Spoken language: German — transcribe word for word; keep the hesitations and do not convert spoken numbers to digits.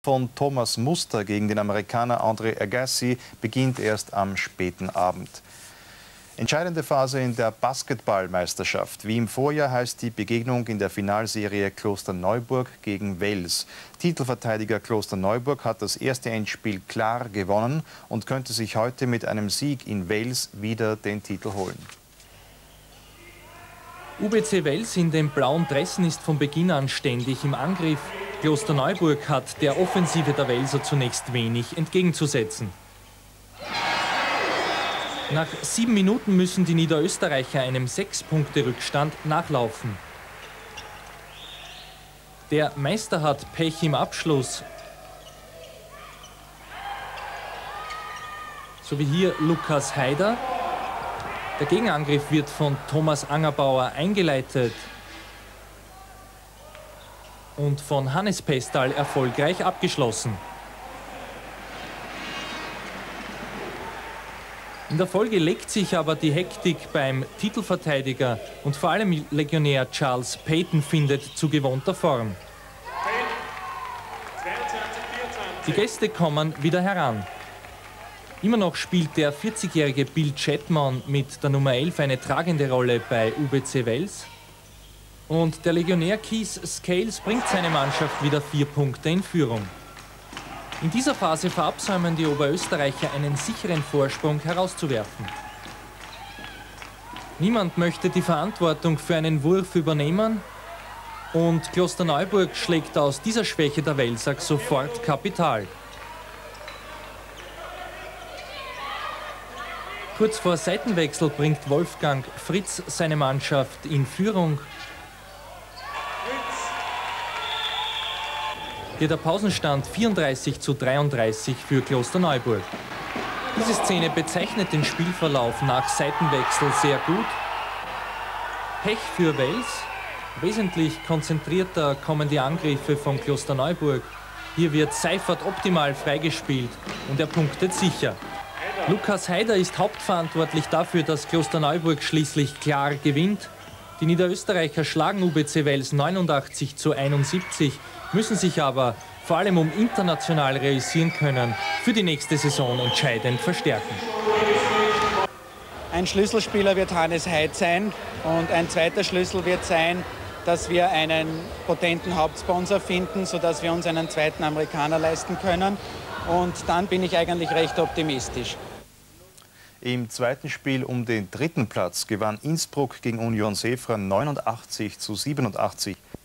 von Thomas Muster gegen den Amerikaner Andre Agassi beginnt erst am späten Abend. Entscheidende Phase in der Basketballmeisterschaft. Wie im Vorjahr heißt die Begegnung in der Finalserie Klosterneuburg gegen Wels. Titelverteidiger Klosterneuburg hat das erste Endspiel klar gewonnen und könnte sich heute mit einem Sieg in Wels wieder den Titel holen. U B C Wels in den blauen Dressen ist von Beginn an ständig im Angriff. Klosterneuburg hat der Offensive der Welser zunächst wenig entgegenzusetzen. Nach sieben Minuten müssen die Niederösterreicher einem Sechs-Punkte-Rückstand nachlaufen. Der Meister hat Pech im Abschluss. So wie hier Lukas Haider. Der Gegenangriff wird von Thomas Angerbauer eingeleitet und von Hannes Pestal erfolgreich abgeschlossen. In der Folge legt sich aber die Hektik beim Titelverteidiger und vor allem Legionär Charles Payton findet zu gewohnter Form. Die Gäste kommen wieder heran. Immer noch spielt der vierzigjährige Bill Chatman mit der Nummer elf eine tragende Rolle bei U B C Wels. Und der Legionär Keith Scales bringt seine Mannschaft wieder vier Punkte in Führung. In dieser Phase verabsäumen die Oberösterreicher einen sicheren Vorsprung herauszuwerfen. Niemand möchte die Verantwortung für einen Wurf übernehmen und Klosterneuburg schlägt aus dieser Schwäche der Welser sofort Kapital. Kurz vor Seitenwechsel bringt Wolfgang Fritz seine Mannschaft in Führung. Hier der Pausenstand vierunddreißig zu dreiunddreißig für Klosterneuburg. Diese Szene bezeichnet den Spielverlauf nach Seitenwechsel sehr gut. Pech für Wels. Wesentlich konzentrierter kommen die Angriffe von Klosterneuburg. Hier wird Seifert optimal freigespielt und er punktet sicher. Lukas Haider ist hauptverantwortlich dafür, dass Klosterneuburg schließlich klar gewinnt. Die Niederösterreicher schlagen U B C Wels neunundachtzig zu einundsiebzig, müssen sich aber vor allem um international realisieren können, für die nächste Saison entscheidend verstärken. Ein Schlüsselspieler wird Hannes Heid sein und ein zweiter Schlüssel wird sein, dass wir einen potenten Hauptsponsor finden, sodass wir uns einen zweiten Amerikaner leisten können. Und dann bin ich eigentlich recht optimistisch. Im zweiten Spiel um den dritten Platz gewann Innsbruck gegen Union Sefra neunundachtzig zu siebenundachtzig.